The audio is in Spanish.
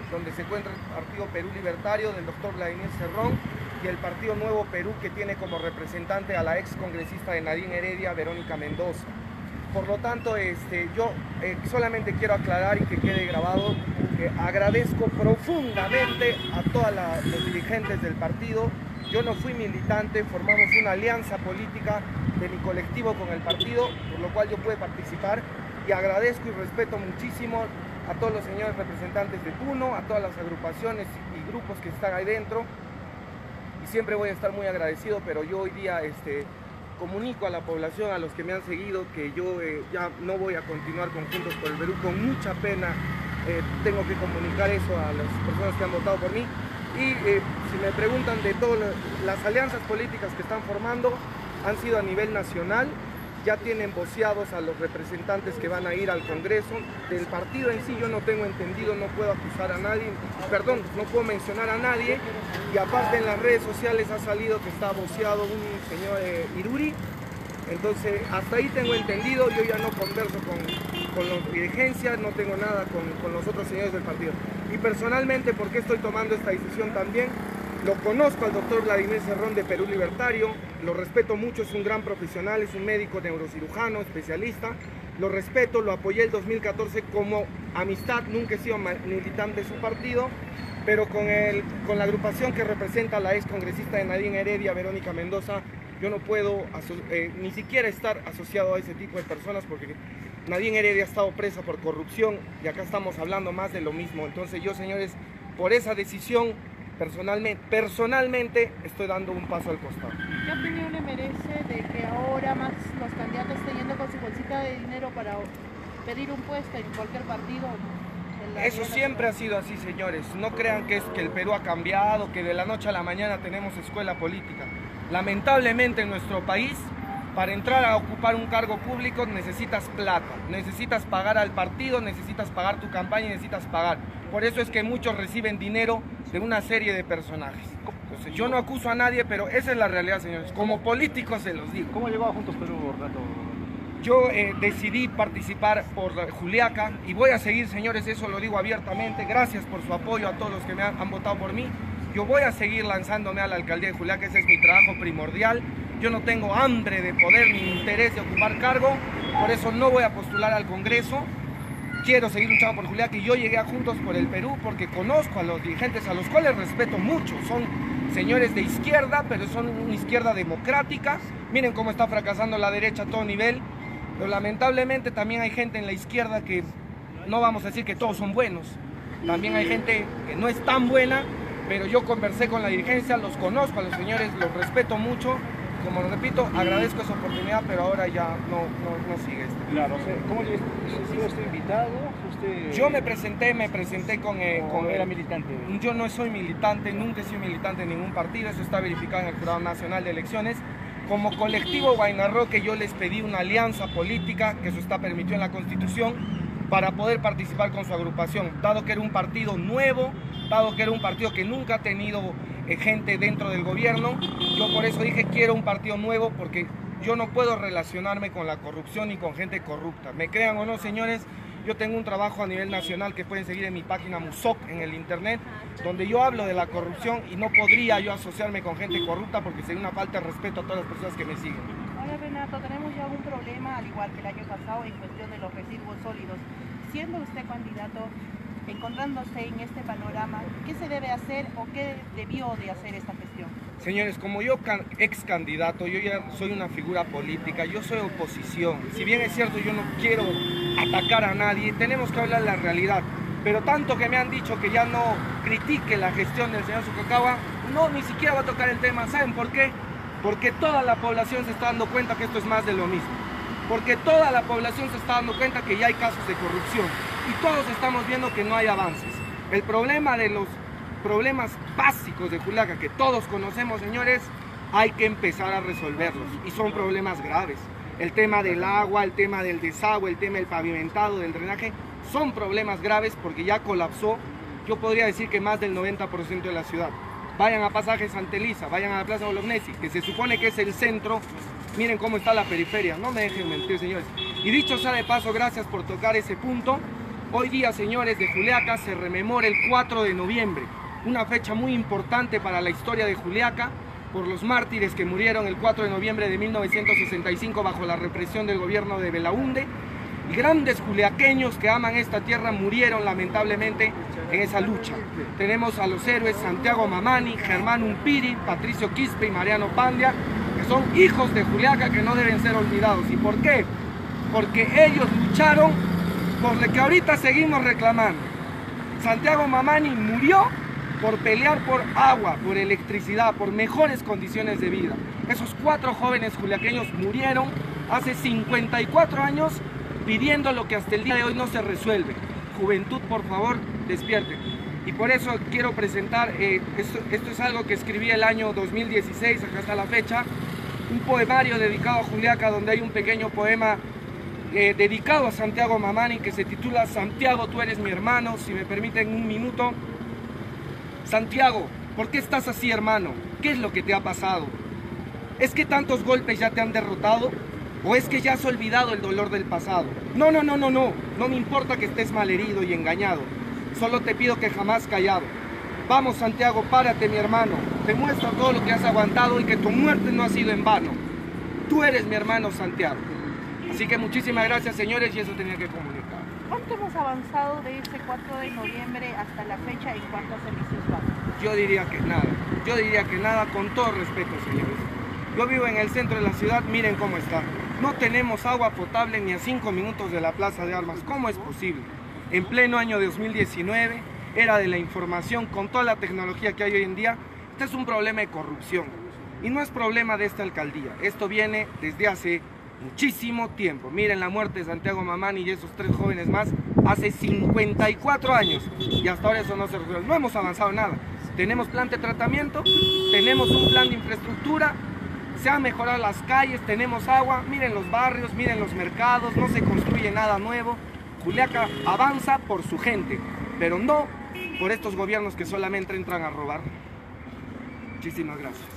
donde se encuentra el Partido Perú Libertario del doctor Vladimir Cerrón y el Partido Nuevo Perú, que tiene como representante a la ex congresista de Nadine Heredia, Verónica Mendoza. Por lo tanto, yo solamente quiero aclarar y que quede grabado que agradezco profundamente a todos los dirigentes del partido. Yo no fui militante, formamos una alianza política de mi colectivo con el partido, por lo cual yo pude participar, y agradezco y respeto muchísimo a todos los señores representantes de Puno, a todas las agrupaciones y grupos que están ahí dentro, y siempre voy a estar muy agradecido, pero yo hoy día comunico a la población, a los que me han seguido, que yo ya no voy a continuar con Juntos por el Perú. Con mucha pena tengo que comunicar eso a las personas que han votado por mí. Y si me preguntan de todas las alianzas políticas que están formando, han sido a nivel nacional, ya tienen voceados a los representantes que van a ir al Congreso. Del partido en sí yo no tengo entendido, no puedo acusar a nadie, perdón, no puedo mencionar a nadie, y aparte en las redes sociales ha salido que está voceado un señor Iruri. Entonces hasta ahí tengo entendido, yo ya no converso con los dirigencias, no tengo nada con los otros señores del partido. Y personalmente, ¿por qué estoy tomando esta decisión también? Lo conozco al doctor Vladimir Cerrón de Perú Libertario, lo respeto mucho, es un gran profesional, es un médico neurocirujano, especialista, lo respeto, lo apoyé el 2014 como amistad, nunca he sido militante de su partido, pero con la agrupación que representa a la ex congresista de Nadine Heredia, Verónica Mendoza, yo no puedo ni siquiera estar asociado a ese tipo de personas, porque Nadine Heredia ha estado presa por corrupción y acá estamos hablando más de lo mismo. Entonces yo, señores, por esa decisión, personalmente estoy dando un paso al costado. ¿Qué opinión le merece de que ahora más los candidatos estén yendo con su bolsita de dinero para pedir un puesto en cualquier partido? Eso siempre ha sido así, señores. No crean que el Perú ha cambiado, que de la noche a la mañana tenemos escuela política. Lamentablemente en nuestro país, para entrar a ocupar un cargo público necesitas plata, necesitas pagar al partido, necesitas pagar tu campaña y necesitas pagar. Por eso es que muchos reciben dinero de una serie de personajes. Entonces, yo no acuso a nadie, pero esa es la realidad, señores. Como políticos se los digo. ¿Cómo llegó a Juntos Perú, Renato? Yo decidí participar por Juliaca y voy a seguir, señores, eso lo digo abiertamente. Gracias por su apoyo a todos los que me han votado por mí. Yo voy a seguir lanzándome a la alcaldía de Juliaca, ese es mi trabajo primordial. Yo no tengo hambre de poder ni interés de ocupar cargo, por eso no voy a postular al Congreso. Quiero seguir luchando por Juliaca y yo llegué a Juntos por el Perú porque conozco a los dirigentes, a los cuales respeto mucho. Son señores de izquierda, pero son una izquierda democrática. Miren cómo está fracasando la derecha a todo nivel. Pero lamentablemente también hay gente en la izquierda que no vamos a decir que todos son buenos. También hay gente que no es tan buena, pero yo conversé con la dirigencia, los conozco a los señores, los respeto mucho. Como lo repito, agradezco esa oportunidad, pero ahora ya no sigue esto. Claro, ¿cómo sigue usted invitado? Yo me presenté con ¿Era militante? Yo no soy militante, nunca he sido militante en ningún partido, eso está verificado en el Jurado Nacional de Elecciones. Como colectivo Huayna Roque yo les pedí una alianza política, que eso está permitido en la Constitución, para poder participar con su agrupación, dado que era un partido nuevo, dado que era un partido que nunca ha tenido gente dentro del gobierno. Yo por eso dije quiero un partido nuevo, porque yo no puedo relacionarme con la corrupción ni con gente corrupta. Me crean o no, señores, yo tengo un trabajo a nivel nacional que pueden seguir en mi página Musoc en el internet, donde yo hablo de la corrupción y no podría yo asociarme con gente corrupta porque sería una falta de respeto a todas las personas que me siguen. Ahora, Renato, tenemos ya un problema, al igual que el año pasado, en cuestión de los residuos sólidos. Siendo usted candidato, encontrándose en este panorama, ¿qué se debe hacer o qué debió de hacer esta gestión? Señores, como yo ex candidato, yo ya soy una figura política, yo soy oposición. Si bien es cierto, yo no quiero atacar a nadie, tenemos que hablar la realidad. Pero tanto que me han dicho que ya no critique la gestión del señor Sucocagua, no, ni siquiera va a tocar el tema. ¿Saben por qué? Porque toda la población se está dando cuenta que esto es más de lo mismo. Porque toda la población se está dando cuenta que ya hay casos de corrupción. Y todos estamos viendo que no hay avances. El problema de los problemas básicos de Juliaca, que todos conocemos, señores, hay que empezar a resolverlos. Y son problemas graves. El tema del agua, el tema del desagüe, el tema del pavimentado, del drenaje, son problemas graves porque ya colapsó, yo podría decir que más del 90% de la ciudad. Vayan a Pasaje Santa Elisa, vayan a la Plaza Bolognesi, que se supone que es el centro. Miren cómo está la periferia, no me dejen mentir, señores. Y dicho sea de paso, gracias por tocar ese punto. Hoy día, señores, de Juliaca se rememora el 4 de noviembre, una fecha muy importante para la historia de Juliaca, por los mártires que murieron el 4 de noviembre de 1965 bajo la represión del gobierno de Belaúnde, y grandes juliaqueños que aman esta tierra murieron lamentablemente en esa lucha. Tenemos a los héroes Santiago Mamani, Germán Umpiri, Patricio Quispe y Mariano Pandia, que son hijos de Juliaca que no deben ser olvidados. ¿Y por qué? Porque ellos lucharon por lo que ahorita seguimos reclamando. Santiago Mamani murió por pelear por agua, por electricidad, por mejores condiciones de vida. Esos 4 jóvenes juliaqueños murieron hace 54 años pidiendo lo que hasta el día de hoy no se resuelve. Juventud, por favor, despierte. Y por eso quiero presentar, esto es algo que escribí el año 2016, acá está la fecha, un poemario dedicado a Juliaca, donde hay un pequeño poema dedicado a Santiago Mamani que se titula Santiago, tú eres mi hermano. Si me permiten un minuto. Santiago, ¿por qué estás así, hermano? ¿Qué es lo que te ha pasado? ¿Es que tantos golpes ya te han derrotado? ¿O es que ya has olvidado el dolor del pasado? No me importa que estés malherido y engañado. Solo te pido que jamás callado. Vamos, Santiago, párate, mi hermano. Demuestra todo lo que has aguantado y que tu muerte no ha sido en vano. Tú eres mi hermano, Santiago. Así que muchísimas gracias, señores, y eso tenía que comunicar. ¿Cuánto hemos avanzado de ese 4 de noviembre hasta la fecha en cuanto a servicios básicos? Yo diría que nada, con todo respeto, señores. Yo vivo en el centro de la ciudad, miren cómo está. No tenemos agua potable ni a 5 minutos de la Plaza de Armas. ¿Cómo es posible? En pleno año 2019, era de la información, con toda la tecnología que hay hoy en día, este es un problema de corrupción. Y no es problema de esta alcaldía, esto viene desde hace muchísimo tiempo. Miren la muerte de Santiago Mamani y esos 3 jóvenes más hace 54 años y hasta ahora eso no se resuelve. No hemos avanzado nada. Tenemos plan de tratamiento, tenemos un plan de infraestructura, se han mejorado las calles, tenemos agua, miren los barrios, miren los mercados, no se construye nada nuevo. Juliaca avanza por su gente, pero no por estos gobiernos que solamente entran a robar. Muchísimas gracias.